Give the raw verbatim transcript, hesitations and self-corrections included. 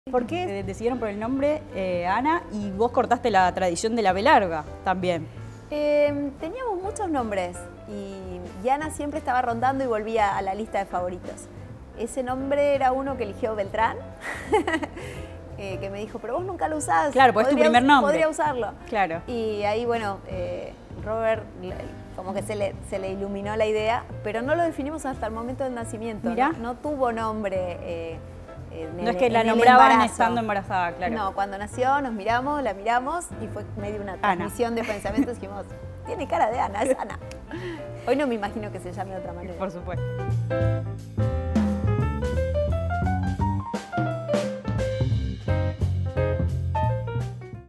¿Por qué decidieron por el nombre eh, Ana y vos cortaste la tradición de la B larga también? Eh, teníamos muchos nombres y, y Ana siempre estaba rondando y volvía a la lista de favoritos. Ese nombre era uno que eligió Beltrán, eh, que me dijo, pero vos nunca lo usás. Claro, pues es tu primer nombre. Podría usarlo. Claro. Y ahí, bueno, eh, Robert como que se le, se le iluminó la idea, pero no lo definimos hasta el momento del nacimiento. Mirá. No, no tuvo nombre. Eh, En no el, es que la en nombraban estando embarazada, claro. No, cuando nació nos miramos, la miramos y fue medio una transmisión de pensamientos. Dijimos, tiene cara de Ana, es Ana. Hoy no me imagino que se llame de otra manera. Por supuesto.